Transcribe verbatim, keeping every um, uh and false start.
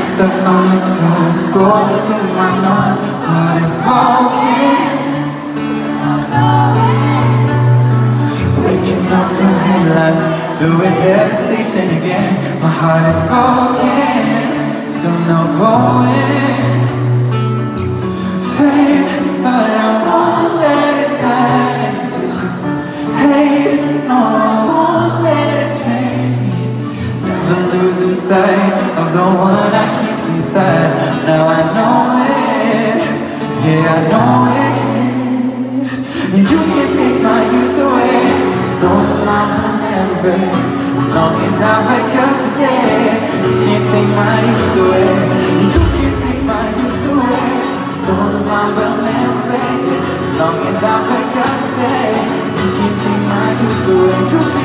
I'm stuck on this coast, scrolling through my notes. Heart is broken. Waking up to headlights, through a devastation again. My heart is broken, still no going. Fade, but I won't let it turn into hate. No, I won't let it change me. Never losing sight of the one I keep inside. Now I know it, yeah, I know it. You can't take my youth away, so my will never break. As long as I wake up today, you can't take my youth away. You can't take my youth away, so my will never break. As long as I wake up today, you can't take my youth away. You